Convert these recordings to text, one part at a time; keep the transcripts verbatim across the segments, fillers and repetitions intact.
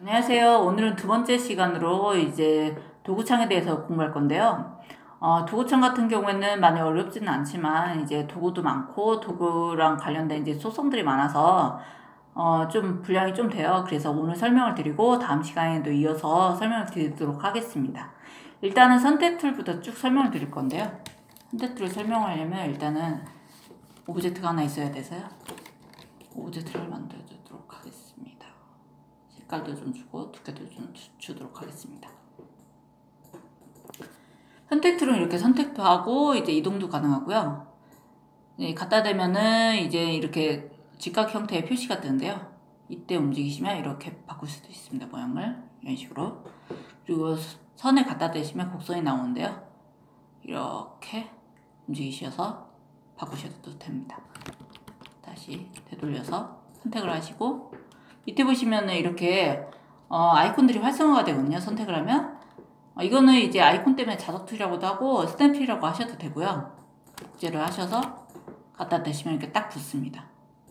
안녕하세요. 오늘은 두 번째 시간으로 이제 도구창에 대해서 공부할 건데요. 어, 도구창 같은 경우에는 많이 어렵지는 않지만 이제 도구도 많고 도구랑 관련된 이제 소송들이 많아서 어, 좀 분량이 좀 돼요. 그래서 오늘 설명을 드리고 다음 시간에도 이어서 설명을 드리도록 하겠습니다. 일단은 선택 툴부터 쭉 설명을 드릴 건데요. 선택 툴을 설명하려면 일단은 오브젝트가 하나 있어야 돼서요. 오브젝트를 만들도록 하겠습니다. 색깔도 좀 주고 두께도 좀 주, 주도록 하겠습니다. 선택 툴은 이렇게 선택도 하고 이제 이동도 가능하고요. 네, 갖다 대면은 이제 이렇게 직각 형태의 표시가 뜨는데요. 이때 움직이시면 이렇게 바꿀 수도 있습니다. 모양을 이런 식으로. 그리고 선에 갖다 대시면 곡선이 나오는데요. 이렇게 움직이셔서 바꾸셔도 됩니다. 다시 되돌려서 선택을 하시고 밑에 보시면은 이렇게 어, 아이콘들이 활성화가 되거든요. 선택을 하면 어, 이거는 이제 아이콘 때문에 자석 툴이라고도 하고 스탬프라고 하셔도 되고요. 복제를 하셔서 갖다 대시면 이렇게 딱 붙습니다.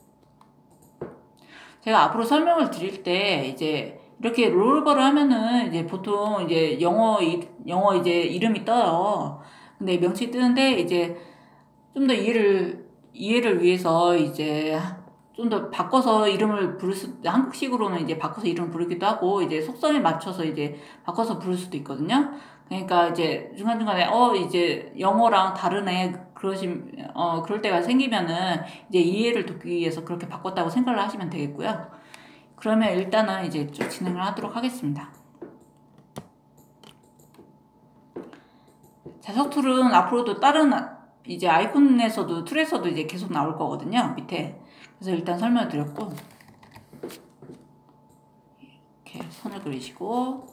제가 앞으로 설명을 드릴 때 이제 이렇게 롤버를 하면은 이제 보통 이제 영어 영어 이제 이름이 떠요. 근데 명칭이 뜨는데 이제 좀 더 이해를 이해를 위해서 이제 좀 더 바꿔서 이름을 부를 수, 한국식으로는 이제 바꿔서 이름을 부르기도 하고, 이제 속성에 맞춰서 이제 바꿔서 부를 수도 있거든요. 그러니까 이제 중간중간에, 어, 이제 영어랑 다르네, 그러심, 어, 그럴 때가 생기면은 이제 이해를 돕기 위해서 그렇게 바꿨다고 생각을 하시면 되겠고요. 그러면 일단은 이제 쭉 진행을 하도록 하겠습니다. 자석 툴은 앞으로도 다른 이제 아이콘에서도 툴에서도 이제 계속 나올 거거든요. 밑에. 그래서 일단 설명을 드렸고 이렇게 선을 그리시고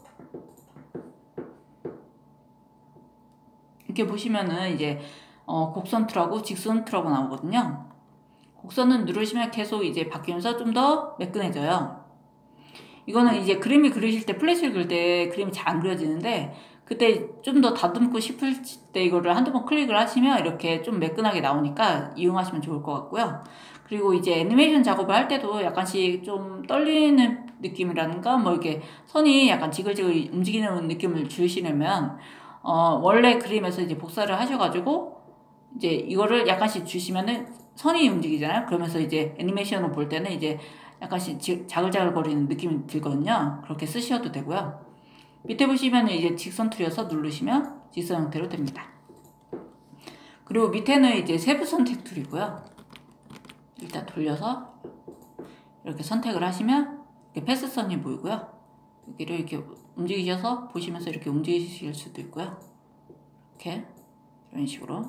이렇게 보시면은 이제 어, 곡선 툴하고 직선 툴하고 나오거든요. 곡선은 누르시면 계속 이제 바뀌면서 좀 더 매끈해져요. 이거는 이제 그림이 그리실 때 플래시를 그릴 때 그림이 잘 안 그려지는데 그때 좀 더 다듬고 싶을 때 이거를 한두 번 클릭을 하시면 이렇게 좀 매끈하게 나오니까 이용하시면 좋을 것 같고요. 그리고 이제 애니메이션 작업을 할 때도 약간씩 좀 떨리는 느낌이라든가 뭐 이렇게 선이 약간 지글지글 움직이는 느낌을 주시려면 어 원래 그림에서 이제 복사를 하셔가지고 이제 이거를 약간씩 주시면은 선이 움직이잖아요. 그러면서 이제 애니메이션을 볼 때는 이제 약간씩 자글자글 거리는 느낌이 들거든요. 그렇게 쓰셔도 되고요. 밑에 보시면 이제 직선 툴이어서 누르시면 직선 형태로 됩니다. 그리고 밑에는 이제 세부 선택 툴이고요. 일단 돌려서 이렇게 선택을 하시면 이렇게 패스선이 보이고요. 여기를 이렇게 움직이셔서 보시면서 이렇게 움직이실 수도 있고요. 이렇게 이런 식으로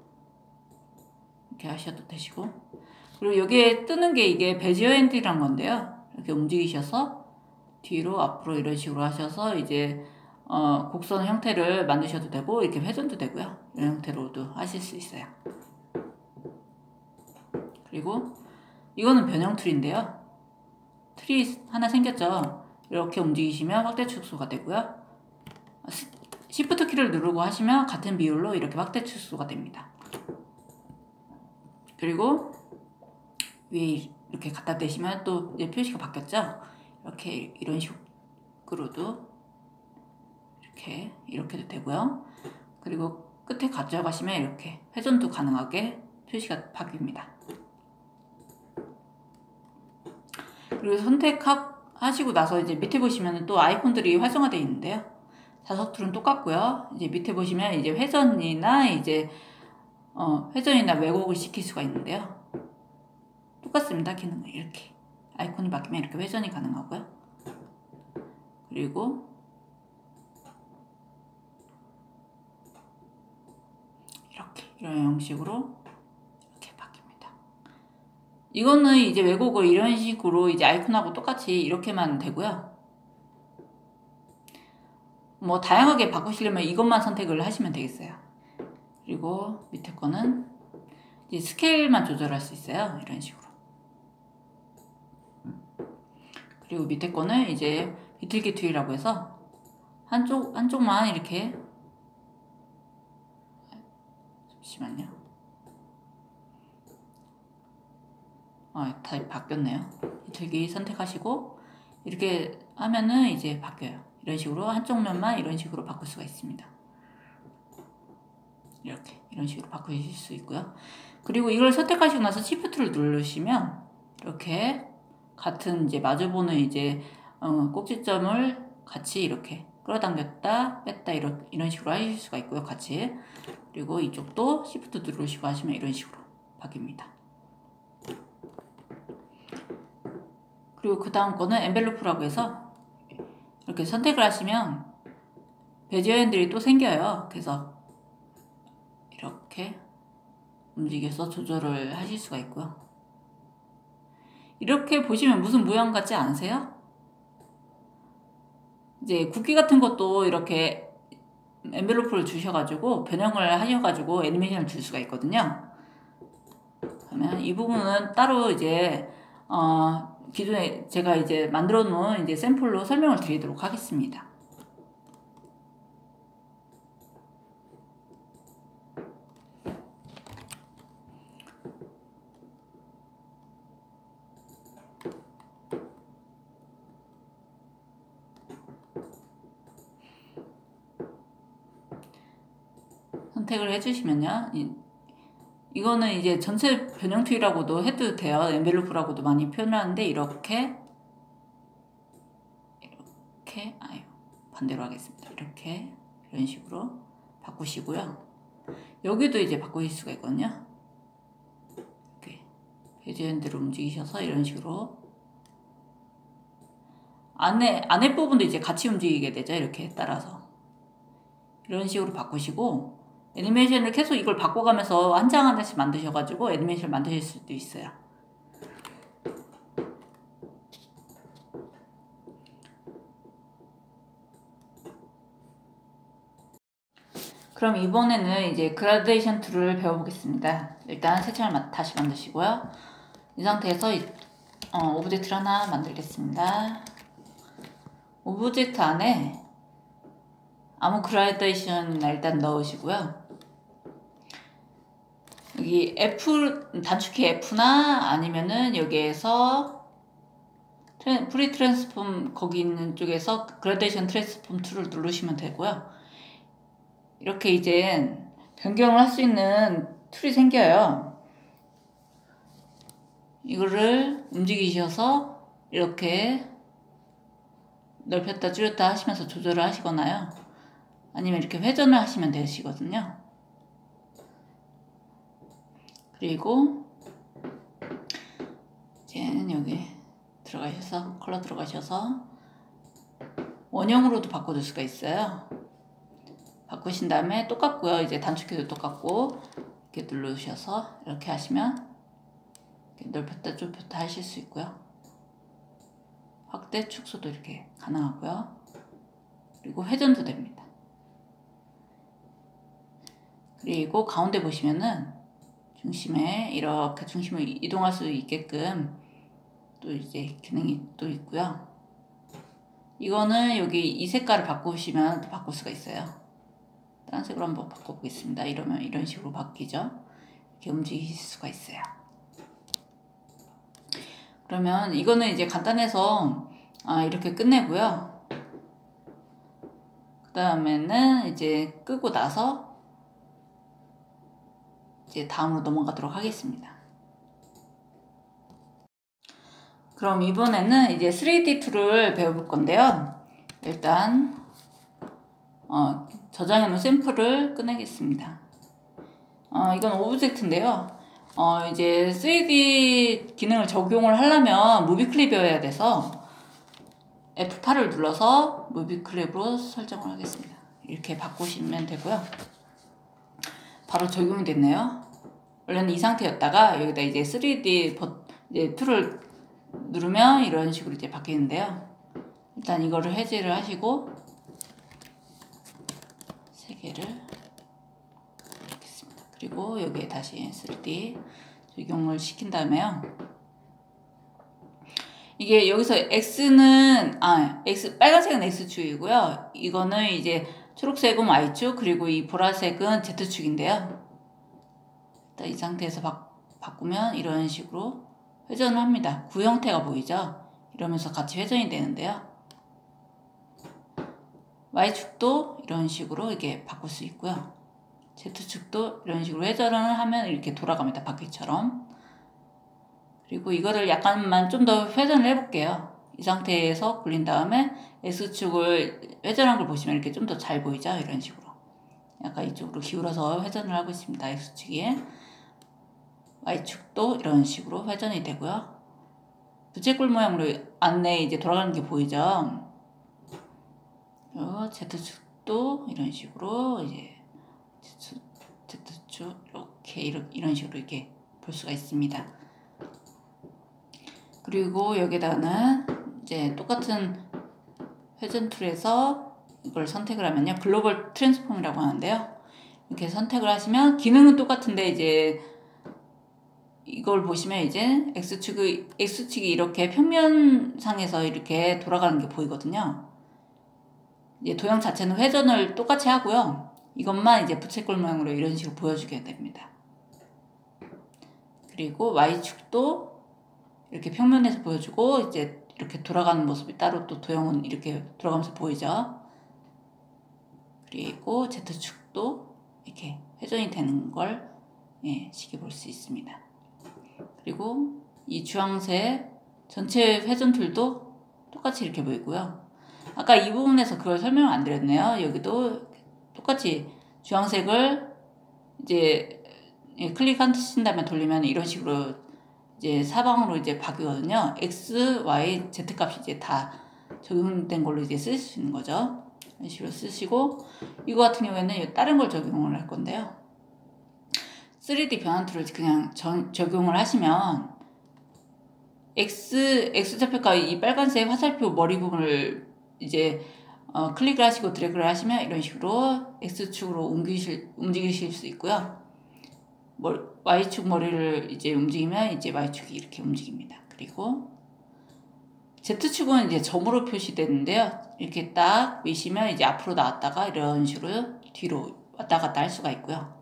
이렇게 하셔도 되시고, 그리고 여기에 뜨는 게 이게 베지어 핸들이란 건데요. 이렇게 움직이셔서 뒤로 앞으로 이런 식으로 하셔서 이제 어, 곡선 형태를 만드셔도 되고 이렇게 회전도 되고요. 이런 형태로도 하실 수 있어요. 그리고 이거는 변형 툴인데요. 틀이 하나 생겼죠. 이렇게 움직이시면 확대 축소가 되고요. 시프트 키를 누르고 하시면 같은 비율로 이렇게 확대 축소가 됩니다. 그리고 위에 이렇게 갖다 대시면 또 이제 표시가 바뀌었죠. 이렇게 이런 식으로도 이렇게 이렇게도 되고요. 그리고 끝에 가져가시면 이렇게 회전도 가능하게 표시가 바뀝니다. 그리고 선택하시고 나서 이제 밑에 보시면 또 아이콘들이 활성화되어 있는데요. 자석 툴은 똑같고요. 이제 밑에 보시면 이제 회전이나 이제 어, 회전이나 왜곡을 시킬 수가 있는데요. 똑같습니다. 기능은 이렇게 아이콘이 바뀌면 이렇게 회전이 가능하고요. 그리고 이렇게 이런 형식으로 이렇게 바뀝니다. 이거는 이제 왜곡을 이런 식으로 이제 아이콘하고 똑같이 이렇게만 되고요. 뭐 다양하게 바꾸시려면 이것만 선택을 하시면 되겠어요. 그리고 밑에 거는 이제 스케일만 조절할 수 있어요. 이런 식으로. 그리고 밑에 거는 이제 비틀기 툴이라고 해서 한쪽 한쪽만 이렇게, 잠시만요. 아, 다 바뀌었네요. 비틀기 선택하시고 이렇게 하면은 이제 바뀌어요. 이런 식으로 한쪽 면만 이런 식으로 바꿀 수가 있습니다. 이렇게 이런 식으로 바꾸실 수 있고요. 그리고 이걸 선택하시고 나서 시프트를 누르시면 이렇게 같은 이제 마주보는 이제 어, 꼭지점을 같이 이렇게 끌어당겼다 뺐다 이런, 이런 식으로 하실 수가 있고요. 같이. 그리고 이쪽도 시프트 누르시고 하시면 이런 식으로 바뀝니다. 그리고 그 다음 거는 엔벨로프라고 해서 이렇게 선택을 하시면 베지어핸들이 또 생겨요. 그래서 이렇게 움직여서 조절을 하실 수가 있고요. 이렇게 보시면 무슨 모양 같지 않으세요? 이제 국기 같은 것도 이렇게 엔벨로프를 주셔가지고 변형을 하셔가지고 애니메이션을 줄 수가 있거든요. 그러면 이 부분은 따로 이제 어 기존에 제가 이제 만들어 놓은 이제 샘플로 설명을 드리도록 하겠습니다. 선택을 해주시면요. 이, 이거는 이제 전체 변형 툴이라고도 해도 돼요. 엔벨로프라고도 많이 표현하는데 이렇게 이렇게 아유 반대로 하겠습니다. 이렇게 이런 식으로 바꾸시고요. 여기도 이제 바꾸실 수가 있거든요. 이렇게 베지핸드로 움직이셔서 이런 식으로 안에 안에 부분도 이제 같이 움직이게 되죠. 이렇게 따라서 이런 식으로 바꾸시고 애니메이션을 계속 이걸 바꿔가면서 한 장 한 장씩 만드셔가지고 애니메이션을 만드실 수도 있어요. 그럼 이번에는 이제 그라데이션 툴을 배워보겠습니다. 일단 새 창을 다시 만드시고요. 이 상태에서 어, 오브젝트를 하나 만들겠습니다. 오브젝트 안에 아무 그라데이션이나 일단 넣으시고요. 여기 F, 단축키 F나 아니면은 여기에서 트랜, 프리 트랜스폼 거기 있는 쪽에서 그라데이션 트랜스폼 툴을 누르시면 되고요. 이렇게 이제 변경을 할 수 있는 툴이 생겨요. 이거를 움직이셔서 이렇게 넓혔다 줄였다 하시면서 조절을 하시거나요. 아니면 이렇게 회전을 하시면 되시거든요. 그리고 이제는 여기 들어가셔서 컬러 들어가셔서 원형으로도 바꿔줄 수가 있어요. 바꾸신 다음에 똑같고요. 이제 단축키도 똑같고 이렇게 누르셔서 이렇게 하시면 이렇게 넓혔다 좁혔다 하실 수 있고요. 확대 축소도 이렇게 가능하고요. 그리고 회전도 됩니다. 그리고 가운데 보시면은 중심에 이렇게 중심을 이동할 수 있게끔 또 이제 기능이 또 있고요. 이거는 여기 이 색깔을 바꾸시면 또 바꿀 수가 있어요. 다른 색으로 한번 바꿔보겠습니다. 이러면 이런 식으로 바뀌죠. 이렇게 움직이실 수가 있어요. 그러면 이거는 이제 간단해서 아, 이렇게 끝내고요. 그 다음에는 이제 끄고 나서 이제 다음으로 넘어가도록 하겠습니다. 그럼 이번에는 이제 쓰리디 툴을 배워볼 건데요. 일단 어, 저장해 놓은 샘플을 꺼내겠습니다. 어, 이건 오브젝트인데요. 어, 이제 쓰리디 기능을 적용을 하려면 무비 클립이어야 돼서 에프 팔을 눌러서 무비 클립으로 설정을 하겠습니다. 이렇게 바꾸시면 되고요. 바로 적용이 됐네요. 원래는 이 상태였다가 여기다 이제 쓰리디 버, 이제 툴을 누르면 이런 식으로 이제 바뀌는데요. 일단 이거를 해제를 하시고 세 개를 넣겠습니다. 그리고 여기에 다시 쓰리디 적용을 시킨 다음에요. 이게 여기서 X는 아 X 빨간색은 X축이고요. 이거는 이제 초록색은 Y축, 그리고 이 보라색은 Z축인데요. 일단 이 상태에서 바, 바꾸면 이런 식으로 회전을 합니다. 구 형태가 보이죠? 이러면서 같이 회전이 되는데요. Y축도 이런 식으로 이렇게 바꿀 수 있고요. Z축도 이런 식으로 회전을 하면 이렇게 돌아갑니다. 바퀴처럼. 그리고 이거를 약간만 좀 더 회전을 해볼게요. 이 상태에서 굴린 다음에 X축을 회전한 걸 보시면 이렇게 좀 더 잘 보이죠? 이런 식으로. 약간 이쪽으로 기울어서 회전을 하고 있습니다. X축이. Y축도 이런 식으로 회전이 되고요. 부채꼴 모양으로 안에 이제 돌아가는 게 보이죠? Z축도 이런 식으로 이제 Z축 이렇게 이런 식으로 이렇게 볼 수가 있습니다. 그리고 여기다가는 이제 똑같은 회전 툴에서 이걸 선택을 하면요. 글로벌 트랜스폼이라고 하는데요. 이렇게 선택을 하시면 기능은 똑같은데 이제 이걸 보시면 이제 X축이, X축이 이렇게 평면상에서 이렇게 돌아가는 게 보이거든요. 이제 도형 자체는 회전을 똑같이 하고요. 이것만 이제 부채꼴 모양으로 이런 식으로 보여주게 됩니다. 그리고 Y축도 이렇게 평면에서 보여주고 이제 이렇게 돌아가는 모습이 따로 또 도형은 이렇게 돌아가면서 보이죠. 그리고 Z축도 이렇게 회전이 되는 걸 예, 쉽게 볼 수 있습니다. 그리고 이 주황색 전체 회전 툴도 똑같이 이렇게 보이고요. 아까 이 부분에서 그걸 설명을 안 드렸네요. 여기도 똑같이 주황색을 이제 클릭하신 다음에 돌리면 이런 식으로 이제 사방으로 이제 바뀌거든요. X, Y, Z 값이 이제 다 적용된 걸로 이제 쓸 수 있는 거죠. 이런 식으로 쓰시고, 이거 같은 경우에는 다른 걸 적용을 할 건데요. 쓰리디 변환 툴을 그냥 전, 적용을 하시면 X, X좌표가 이 빨간색 화살표 머리 부분을 이제 어, 클릭을 하시고 드래그를 하시면 이런 식으로 X축으로 옮기실, 움직이실 수 있고요. Y축 머리를 이제 움직이면 이제 Y축이 이렇게 움직입니다. 그리고 Z축은 이제 점으로 표시되는데요. 이렇게 딱 미시면 이제 앞으로 나왔다가 이런 식으로 뒤로 왔다 갔다 할 수가 있고요.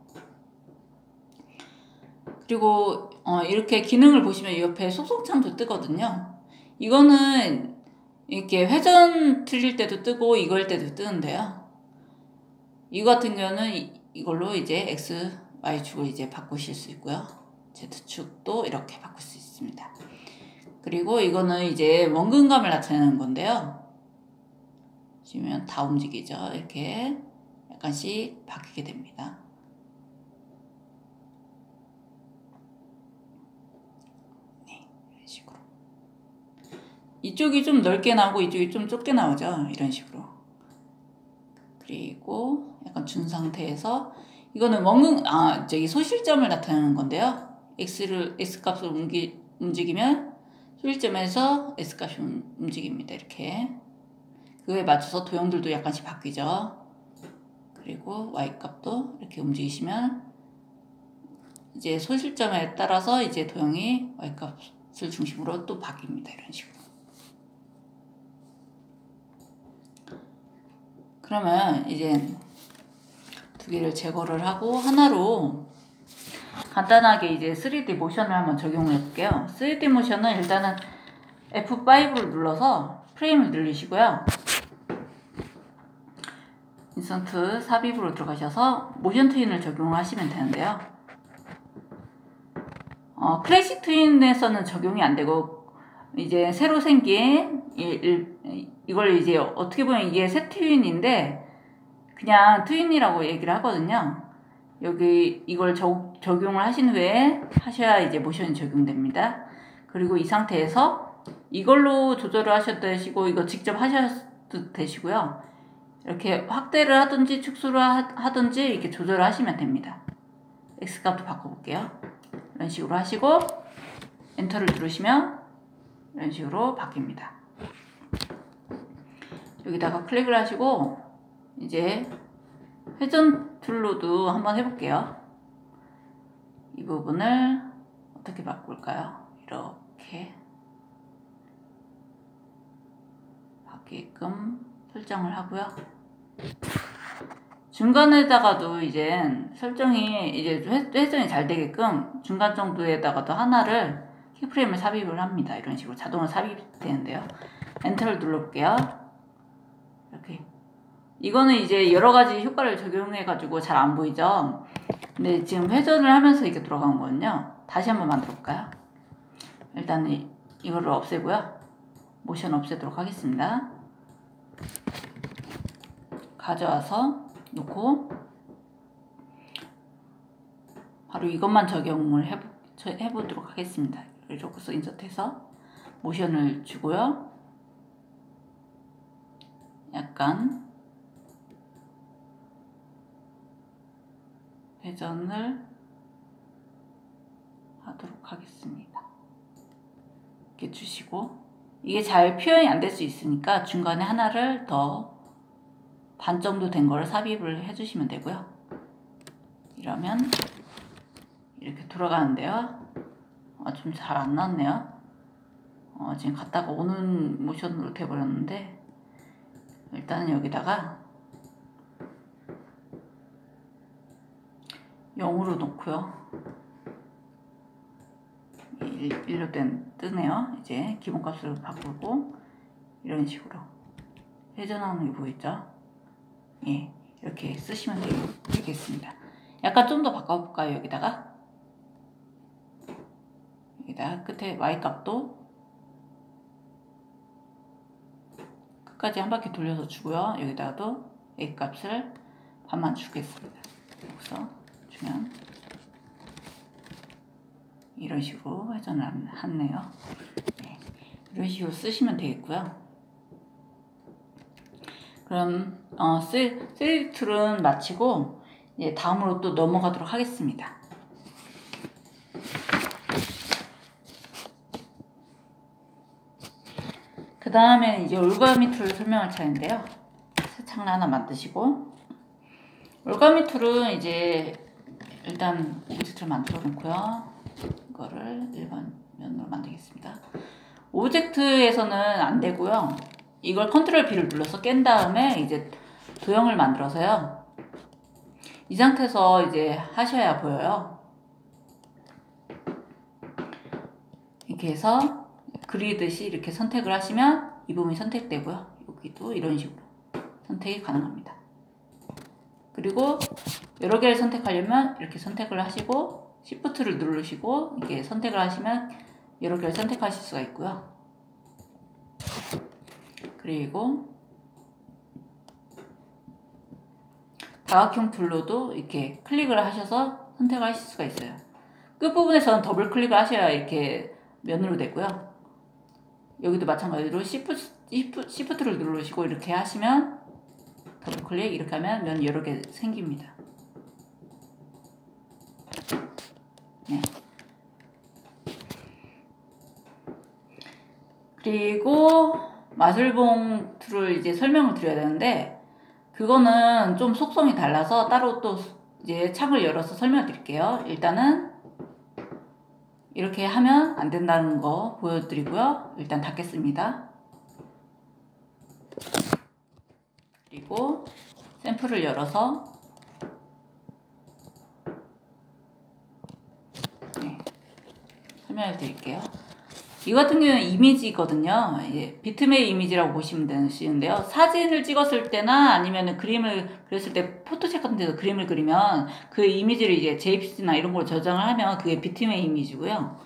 그리고 어 이렇게 기능을 보시면 옆에 속성창도 뜨거든요. 이거는 이렇게 회전 틀릴 때도 뜨고 이걸 때도 뜨는데요. 이거 같은 경우는 이걸로 이제 X, Y축을 이제 바꾸실 수 있고요. Z축도 이렇게 바꿀 수 있습니다. 그리고 이거는 이제 원근감을 나타내는 건데요. 보시면 다 움직이죠. 이렇게 약간씩 바뀌게 됩니다. 네, 이런 식으로. 이쪽이 좀 넓게 나오고 이쪽이 좀 좁게 나오죠. 이런 식으로. 그리고 약간 준 상태에서 이거는 원근, 아, 저기 소실점을 나타내는 건데요. X를, X값을 옮기, 움직이면 소실점에서 X값이 움직입니다. 이렇게. 그거에 맞춰서 도형들도 약간씩 바뀌죠. 그리고 Y값도 이렇게 움직이시면 이제 소실점에 따라서 이제 도형이 Y값을 중심으로 또 바뀝니다. 이런 식으로. 그러면 이제 두 개를 제거를 하고 하나로 간단하게 이제 쓰리디 모션을 한번 적용을 해볼게요. 쓰리디 모션은 일단은 에프 파이브를 눌러서 프레임을 늘리시고요. 인스턴트 삽입으로 들어가셔서 모션 트윈을 적용을 하시면 되는데요. 어, 클래식 트윈에서는 적용이 안 되고 이제 새로 생긴 이, 이, 이걸 이제 어떻게 보면 이게 새 트윈인데 그냥 트윈이라고 얘기를 하거든요. 여기 이걸 적, 적용을 하신 후에 하셔야 이제 모션이 적용됩니다. 그리고 이 상태에서 이걸로 조절을 하셔도 되시고 이거 직접 하셔도 되시고요. 이렇게 확대를 하든지 축소를 하든지 이렇게 조절을 하시면 됩니다. X값도 바꿔볼게요. 이런 식으로 하시고 엔터를 누르시면 이런 식으로 바뀝니다. 여기다가 클릭을 하시고 이제 회전 툴로도 한번 해볼게요. 이 부분을 어떻게 바꿀까요? 이렇게 바뀌게끔 설정을 하고요. 중간에다가도 이제 설정이 이제 회전이 잘 되게끔 중간 정도에다가도 하나를 키프레임을 삽입을 합니다. 이런 식으로 자동으로 삽입되는데요. 엔터를 눌러볼게요. 이렇게. 이거는 이제 여러가지 효과를 적용해가지고 잘 안 보이죠? 근데 지금 회전을 하면서 이렇게 돌아간 거거든요. 다시 한번 만들어 볼까요? 일단 이, 이거를 없애고요. 모션 없애도록 하겠습니다. 가져와서 놓고 바로 이것만 적용을 해보, 해보도록 하겠습니다. 여기서 인서트해서 모션을 주고요. 약간 회전을 하도록 하겠습니다. 이렇게 주시고, 이게 잘 표현이 안 될 수 있으니까 중간에 하나를 더 반 정도 된 거를 삽입을 해주시면 되고요. 이러면 이렇게 돌아가는데요. 아, 좀 잘 안 나왔네요. 어, 지금 갔다가 오는 모션으로 돼버렸는데, 일단은 여기다가 영으로 놓고요. 일로 된 뜨네요. 이제 기본값으로 바꾸고 이런 식으로 회전하는 게 보이죠? 예, 이렇게 쓰시면 되겠습니다. 약간 좀 더 바꿔볼까요? 여기다가 여기다가 끝에 Y 값도 끝까지 한 바퀴 돌려서 주고요. 여기다가도 A 값을 반만 주겠습니다. 여기서 주면 이런 식으로 회전을 하네요. 네, 이런 식으로 쓰시면 되겠고요. 그럼 어, 쓰리디 툴은 마치고 이제 다음으로 또 넘어가도록 하겠습니다. 그 다음에 이제 올가미 툴을 설명할 차례인데요. 새 창을 하나 만드시고, 올가미 툴은 이제 일단 오브젝트를 만들어 놓고요. 이거를 일반 면으로 만들겠습니다. 오브젝트에서는 안 되고요. 이걸 컨트롤 B를 눌러서 깬 다음에 이제 도형을 만들어서요. 이 상태에서 이제 하셔야 보여요. 이렇게 해서 그리듯이 이렇게 선택을 하시면 이 부분이 선택되고요. 여기도 이런 식으로 선택이 가능합니다. 그리고 여러 개를 선택하려면 이렇게 선택을 하시고 시프트를 누르시고 이렇게 선택을 하시면 여러 개를 선택하실 수가 있고요. 그리고 다각형 툴로도 이렇게 클릭을 하셔서 선택을 하실 수가 있어요. 끝부분에서는 더블 클릭을 하셔야 이렇게 면으로 되고요. 여기도 마찬가지로 시프트, 시프트를 누르시고 이렇게 하시면 더블 클릭, 이렇게 하면 면 여러 개 생깁니다. 네. 그리고 마술봉 툴을 이제 설명을 드려야 되는데, 그거는 좀 속성이 달라서 따로 또 이제 창을 열어서 설명을 드릴게요. 일단은 이렇게 하면 안 된다는 거 보여드리고요. 일단 닫겠습니다. 그리고 샘플을 열어서 네, 설명을 드릴게요. 이 같은 경우는 이미지거든요. 예, 비트맵 이미지라고 보시면 되시는데요. 사진을 찍었을 때나 아니면 그림을 그렸을 때 포토샵 같은 데서 그림을 그리면 그 이미지를 이제 제이피지나 이런 걸 저장을 하면 그게 비트맵 이미지고요.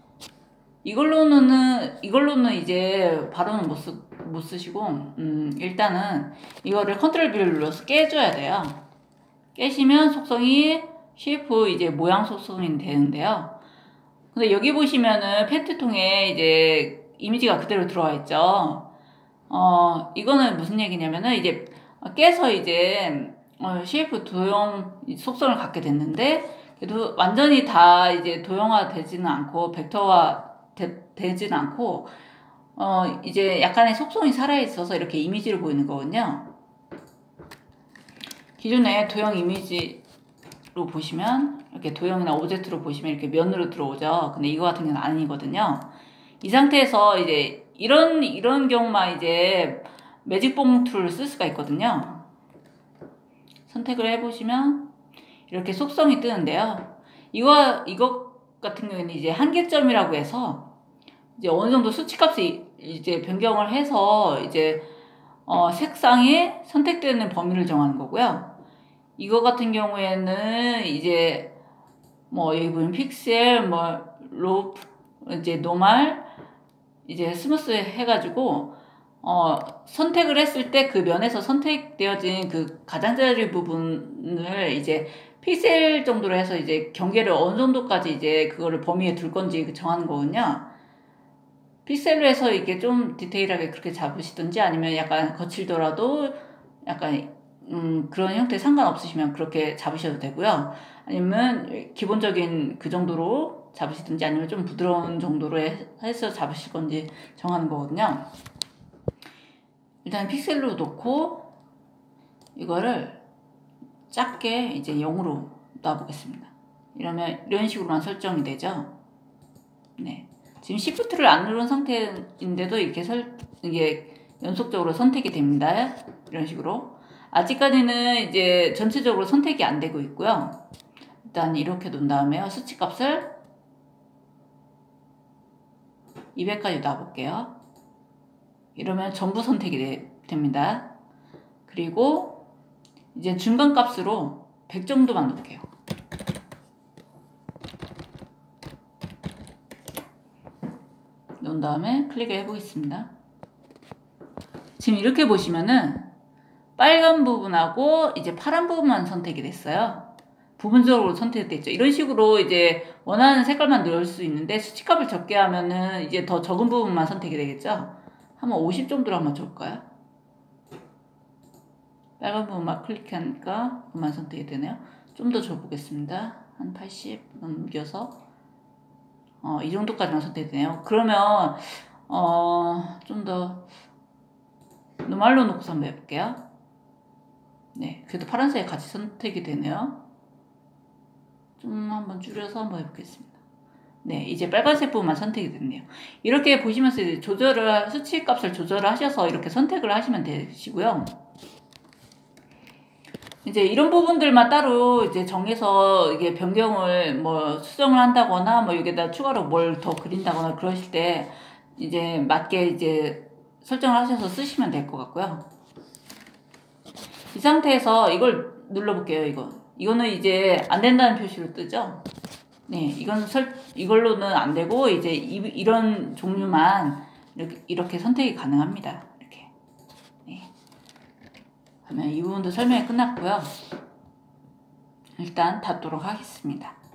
이걸로는 이걸로는 이제 바로는 못, 쓰, 못 쓰시고 음, 일단은 이거를 컨트롤 B를 눌러서 깨줘야 돼요. 깨시면 속성이 쉐이프 이제 모양 속성이 되는데요. 근데 여기 보시면은 펜트통에 이제 이미지가 그대로 들어와 있죠. 어, 이거는 무슨 얘기냐면은 이제 깨서 이제 어, 쉐이프 도형 속성을 갖게 됐는데, 그래도 완전히 다 이제 도형화 되지는 않고 벡터화 되, 되지는 않고 어, 이제 약간의 속성이 살아있어서 이렇게 이미지를 보이는 거거든요. 기존에 도형 이미지 로 보시면 이렇게 도형이나 오브젝트로 보시면 이렇게 면으로 들어오죠. 근데 이거 같은 경우는 아니거든요. 이 상태에서 이제 이런 이런 경우만 이제 매직봉 툴을 쓸 수가 있거든요. 선택을 해보시면 이렇게 속성이 뜨는데요. 이거 이거 같은 경우에는 이제 한계점이라고 해서 이제 어느 정도 수치값이 이제 변경을 해서 이제 어 색상이 선택되는 범위를 정하는 거고요. 이거 같은 경우에는 이제 뭐 여기 보면 픽셀, 뭐 로, 이제 노말, 이제 스무스 해가지고 어 선택을 했을 때 그 면에서 선택되어진 그 가장자리 부분을 이제 픽셀 정도로 해서 이제 경계를 어느 정도까지 이제 그거를 범위에 둘 건지 정하는 거거든요. 픽셀로 해서 이게 좀 디테일하게 그렇게 잡으시든지 아니면 약간 거칠더라도 약간 음 그런 형태 상관없으시면 그렇게 잡으셔도 되고요. 아니면 기본적인 그 정도로 잡으시든지 아니면 좀 부드러운 정도로 해서 잡으실 건지 정하는 거거든요. 일단 픽셀로 놓고 이거를 작게 이제 영으로 놔보겠습니다. 이러면 이런 식으로만 설정이 되죠. 네. 지금 시프트를 안 누른 상태인데도 이렇게 설, 이게 연속적으로 선택이 됩니다. 이런 식으로. 아직까지는 이제 전체적으로 선택이 안 되고 있고요. 일단 이렇게 놓은 다음에 수치 값을 이백까지 놔볼게요. 이러면 전부 선택이 되, 됩니다. 그리고 이제 중간 값으로 백 정도만 놓을게요. 놓은 다음에 클릭을 해보겠습니다. 지금 이렇게 보시면은 빨간 부분하고 이제 파란 부분만 선택이 됐어요. 부분적으로 선택됐죠. 이런 식으로 이제 원하는 색깔만 넣을 수 있는데 수치값을 적게 하면은 이제 더 적은 부분만 선택이 되겠죠. 한번 오십 정도로 한번 줘볼까요? 빨간 부분만 클릭하니까 그만 선택이 되네요. 좀 더 줘보겠습니다. 한 팔십 넘겨서 어, 이 정도까지만 선택이 되네요. 그러면 어, 좀 더 노말로 놓고서 한번 해볼게요. 네, 그래도 파란색이 같이 선택이 되네요. 좀 한번 줄여서 한번 해보겠습니다. 네, 이제 빨간색 부분만 선택이 됐네요. 이렇게 보시면서 이제 조절을, 수치 값을 조절을 하셔서 이렇게 선택을 하시면 되시고요. 이제 이런 부분들만 따로 이제 정해서 이게 변경을 뭐 수정을 한다거나 뭐 여기다 추가로 뭘 더 그린다거나 그러실 때 이제 맞게 이제 설정을 하셔서 쓰시면 될 것 같고요. 이 상태에서 이걸 눌러볼게요. 이거 이거는 이제 안 된다는 표시로 뜨죠. 네, 이건 설 이걸로는 안 되고 이제 이, 이런 종류만 이렇게 이렇게 선택이 가능합니다. 이렇게. 네. 그러면 이 부분도 설명이 끝났고요. 일단 닫도록 하겠습니다.